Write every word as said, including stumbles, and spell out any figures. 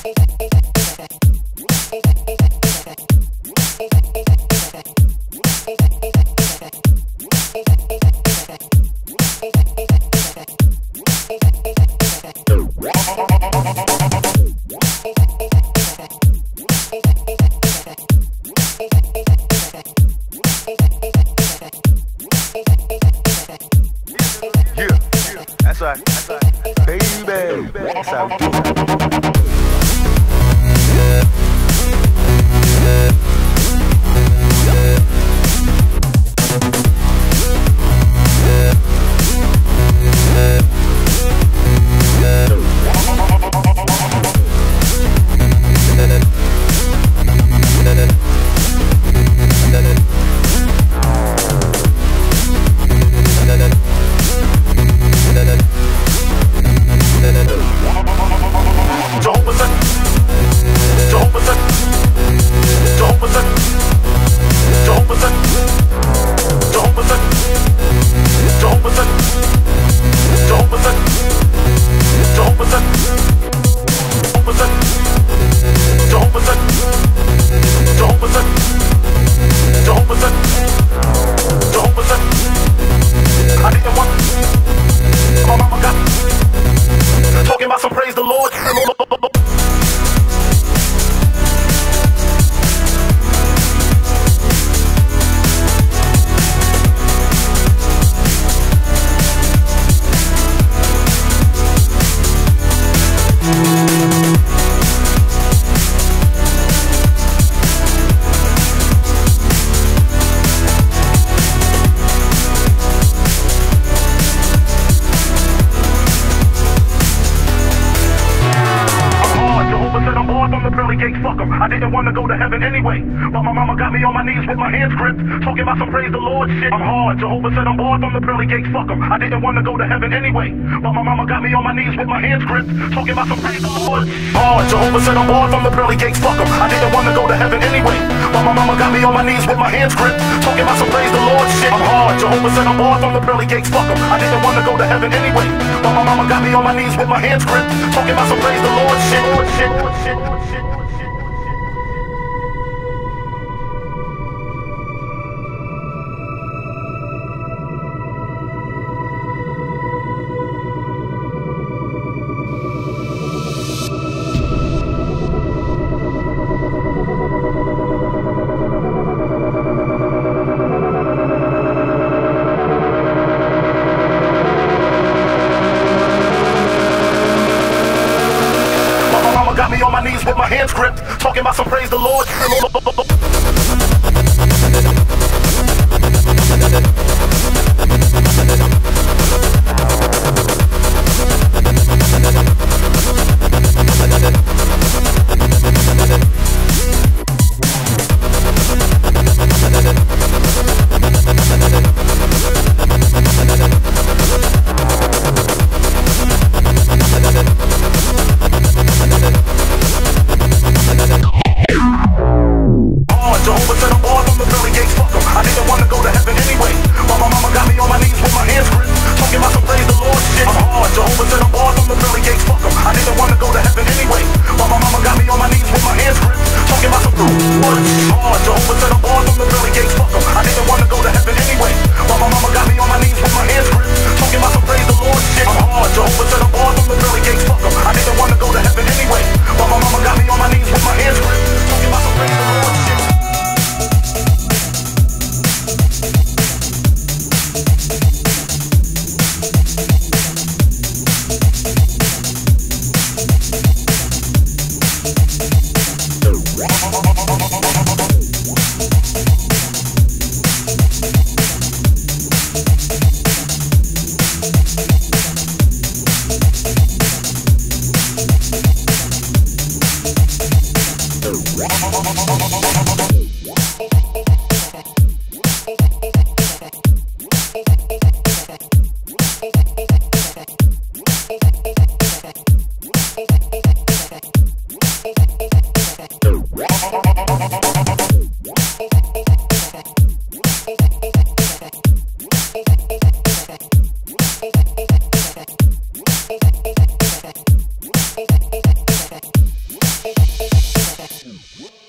I didn't want to go to heaven anyway, but my mama got me on my knees with my hands gripped, talking about some praise the Lord shit. I'm hard. Jahova said I'm barred from the pearly gates. Fuck 'em. I didn't want to go to heaven anyway, but my mama got me on my knees with my hands gripped, talking about some praise the Lord. Hard. Jahova said I'm barred from the pearly gates. Fuck 'em. I didn't want to go to heaven anyway, but my mama got me on my knees with my hands gripped, talking about some praise the Lord shit. I'm hard. Jahova said I'm barred from the pearly gates. Fuck 'em. I didn't want to go to heaven anyway, but my mama got me on my knees with my hands gripped, talking about some praise the Lord shit. Lord shit. Lord shit. Lord shit. Got me on my knees with my hands gripped, talking about some praise the Lord. two.